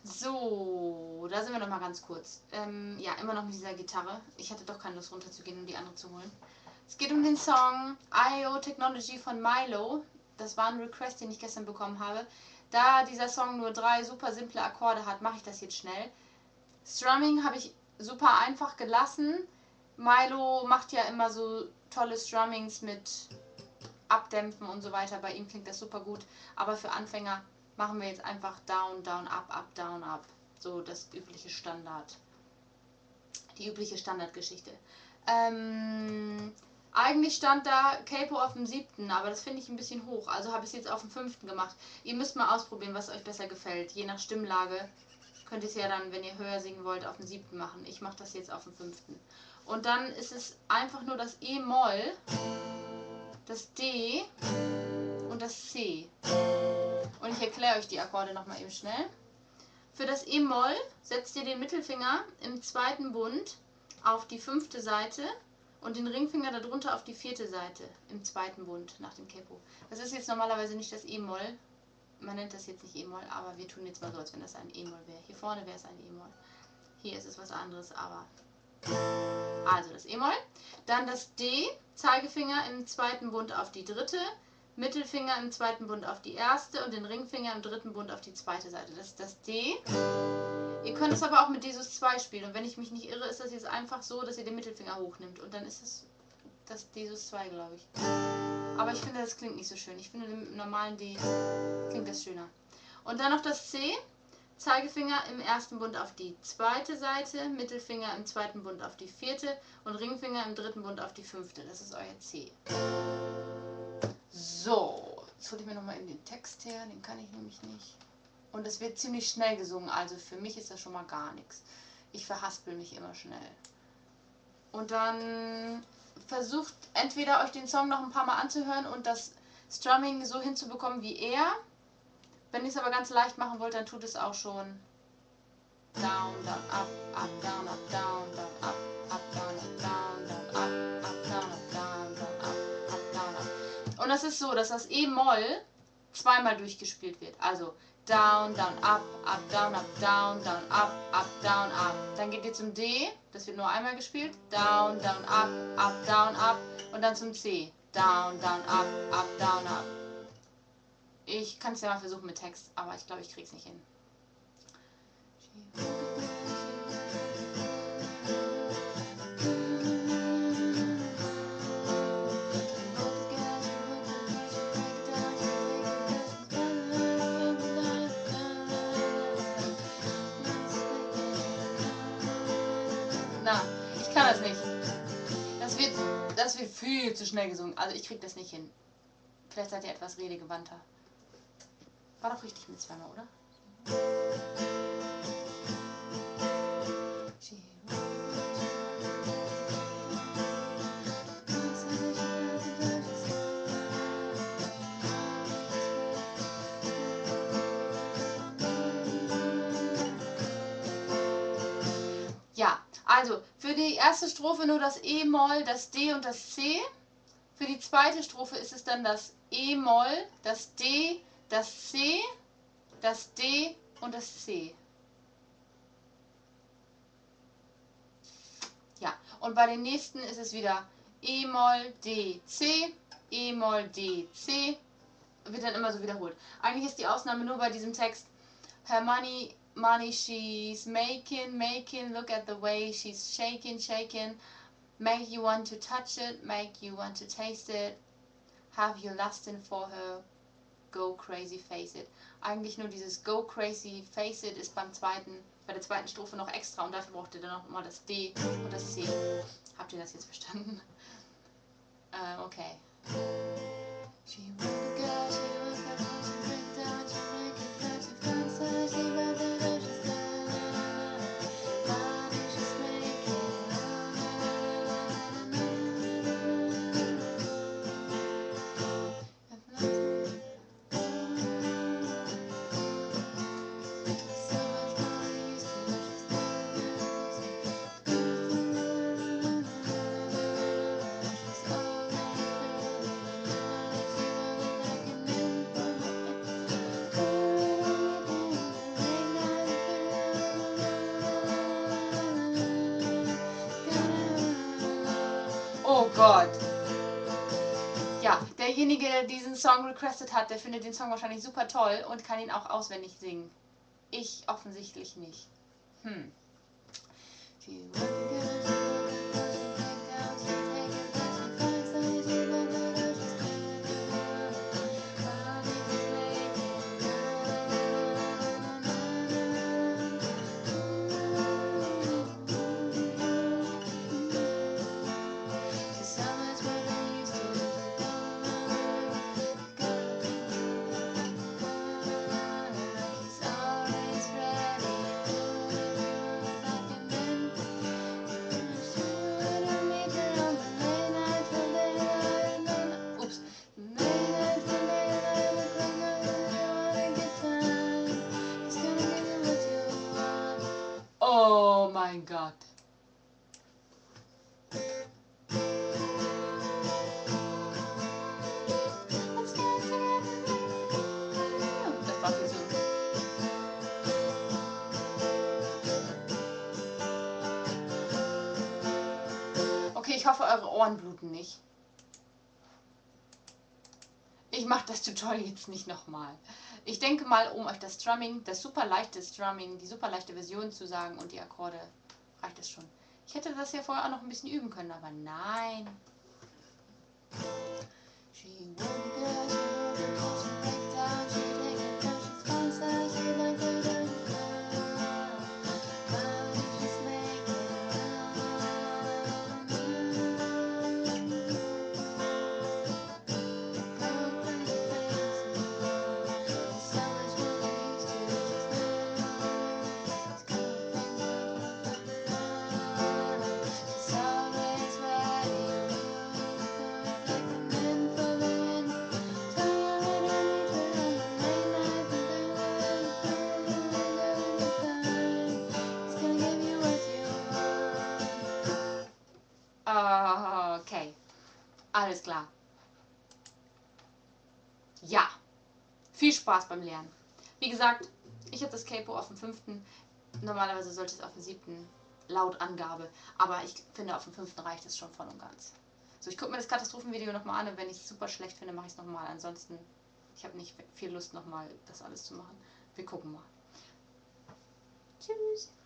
So, da sind wir noch mal ganz kurz. Ja, immer noch mit dieser Gitarre. Ich hatte doch keine Lust runterzugehen, um die andere zu holen. Es geht um den Song AYO Technology von MILOW. Das war ein Request, den ich gestern bekommen habe. Da dieser Song nur 3 super simple Akkorde hat, mache ich das jetzt schnell. Strumming habe ich super einfach gelassen. MILOW macht ja immer so tolle Strummings mit Abdämpfen und so weiter. Bei ihm klingt das super gut. Aber für Anfänger machen wir jetzt einfach down, down, up, up, down, up. So das übliche Standard. Die übliche Standardgeschichte. Eigentlich stand da Capo auf dem 7., aber das finde ich ein bisschen hoch. Also habe ich es jetzt auf dem 5. gemacht. Ihr müsst mal ausprobieren, was euch besser gefällt. Je nach Stimmlage könnt ihr es ja dann, wenn ihr höher singen wollt, auf dem 7. machen. Ich mache das jetzt auf dem 5. Und dann ist es einfach nur das E-Moll, das D und das C. Und ich erkläre euch die Akkorde nochmal eben schnell. Für das E-Moll setzt ihr den Mittelfinger im 2. Bund auf die 5. Seite und den Ringfinger darunter auf die 4. Seite im 2. Bund nach dem Capo. Das ist jetzt normalerweise nicht das E-Moll. Man nennt das jetzt nicht E-Moll, aber wir tun jetzt mal so, als wenn das ein E-Moll wäre. Hier vorne wäre es ein E-Moll. Hier ist es was anderes, aber... Also das E-Moll. Dann das D, Zeigefinger im 2. Bund auf die 3., Mittelfinger im 2. Bund auf die 1. und den Ringfinger im 3. Bund auf die 2. Seite. Das ist das D. Ihr könnt es aber auch mit dduudu 2 spielen. Und wenn ich mich nicht irre, ist das jetzt einfach so, dass ihr den Mittelfinger hochnimmt. Und dann ist es das dduudu 2, glaube ich. Aber ich finde, das klingt nicht so schön. Ich finde, mit dem normalen D klingt das schöner. Und dann noch das C. Zeigefinger im 1. Bund auf die 2. Seite, Mittelfinger im 2. Bund auf die 4. und Ringfinger im 3. Bund auf die 5. Das ist euer C. So, jetzt hole ich mir nochmal in den Text her, den kann ich nämlich nicht. Und es wird ziemlich schnell gesungen, also für mich ist das schon mal gar nichts. Ich verhaspel mich immer schnell. Und dann versucht entweder euch den Song noch ein paar Mal anzuhören und das Strumming so hinzubekommen wie er. Wenn ihr es aber ganz leicht machen wollt, dann tut es auch schon down, down, up, up, down, up, down, down, up, up, down, up, down, down, up, up, down, up, down, down, up, up, down, up. Und das ist so, dass das E-Moll zweimal durchgespielt wird. Also down, down, up, down, down, up, down, up. Dann geht ihr zum D, das wird nur einmal gespielt. Down, down, up, down, up. Und dann zum C. Down, down, up, down, up. Ich kann es ja mal versuchen mit Text, aber ich glaube, ich krieg's nicht hin. Na, ich kann das nicht. Das wird viel zu schnell gesungen. Also ich krieg das nicht hin. Vielleicht seid ihr etwas redegewandter. War doch richtig mit zweimal, oder? Ja, also für die erste Strophe nur das E-Moll, das D und das C. Für die zweite Strophe ist es dann das E-Moll, das D, das C, das D und das C. Ja, und bei den nächsten ist es wieder E-Moll, D, C, E-Moll, D, C. Wird dann immer so wiederholt. Eigentlich ist die Ausnahme nur bei diesem Text. Her money she's making, look at the way she's shaking. Make you want to touch it, make you want to taste it. Have you lustin for her, go crazy, face it. Eigentlich nur dieses go crazy, face it ist bei der zweiten Strophe noch extra und dafür braucht ihr dann noch mal das D und das C. Habt ihr das jetzt verstanden? Okay. Gott. Ja, derjenige, der diesen Song requested hat, der findet den Song wahrscheinlich super toll und kann ihn auch auswendig singen. Ich offensichtlich nicht. Oh mein Gott. Das war viel so. Okay, ich hoffe, eure Ohren bluten nicht. Ich mache das Tutorial jetzt nicht nochmal. Ich denke mal, um euch das Strumming, das super leichte Strumming, die super leichte Version zu sagen und die Akkorde, reicht das schon. Ich hätte das ja vorher auch noch ein bisschen üben können, aber nein. Okay, alles klar. Ja, viel Spaß beim Lernen. Wie gesagt, ich habe das Capo auf dem 5. Normalerweise sollte es auf dem 7. laut Angabe, aber ich finde, auf dem 5. reicht es schon voll und ganz. So, ich gucke mir das Katastrophenvideo nochmal an und wenn ich es super schlecht finde, mache ich es nochmal. Ansonsten, ich habe nicht viel Lust, nochmal das alles zu machen. Wir gucken mal. Tschüss.